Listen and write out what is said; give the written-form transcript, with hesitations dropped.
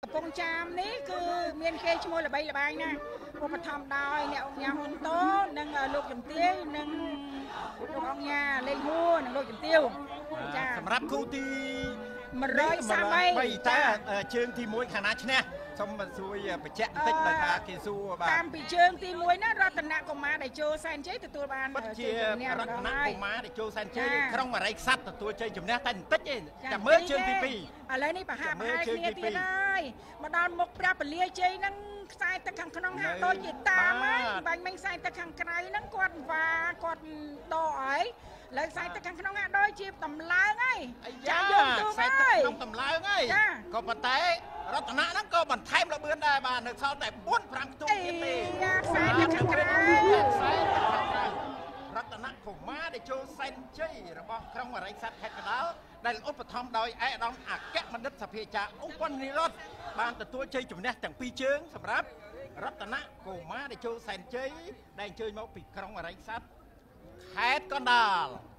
ពងចាមនេះគឺមានគេឈ្មោះល្បីល្បាញណាស់ឧបត្ថម្ភដោយអ្នកអង្គការហ៊ុនតូនិងលោកជំទាវនិងលោកអង្គការលេងហួរនិងលោកជំទាវចាសម្រាប់គូទី 133 តែជើងទី1ខាងណាឈ្នះសូមសួយបញ្ជាក់បន្តិចដោយថាគេសួរបាទតាមពីជើងទី1ណារតនកុមារដែលចូលសែនជ័យទទួលបានជារតនកុមារដែលចូលសែនជ័យក្រុងអរិយខ្សាត់ទទួលជ័យជំនះតែបន្តិចទេចាំមើលជើងទី2ឥឡូវនេះប្រហាក់ប្រហែលគ្នាទៀតហើយមកដល់មុខព្រះពលាជ័យហ្នឹងខ្សែទឹកខាងក្នុងហាក់ដូចជាតាមហើយបាញ់មិញខ្សែទឹកខាងក្រៅហ្នឹងគាត់គាត់ដកហើយលើខ្សែទឹកខាងក្នុងហាក់ដូចជាតម្លើងហើយចាំយកទូខ្សែទឹកក្នុងតម្លើងហើយក៏ប៉ុន្តែរតនៈហ្នឹងក៏បន្ថែមលបឿនដែរបាទនៅសល់តែ4 5ខ្ទង់ទៀតទេខ្សែទឹកខាងក្រៅខ្សែទឹកខាងក្រៅរតនកុមារដែលចូលសែនជ័យរបស់ក្រុងអរិយស័ព្ទខេត្តកណ្ដាលដែលឧបត្ថម្ភដោយឯកឧត្តមអគ្គមណ្ឌិតសភាចាឧបនិរដ្ឋបានទទួលជ័យជំនះទាំង2ជើងសម្រាប់រតនកុមារដែលចូលសែនជ័យដែលអញ្ជើញមកពីក្រុងអរិយស័ព្ទខេត្តកណ្ដាល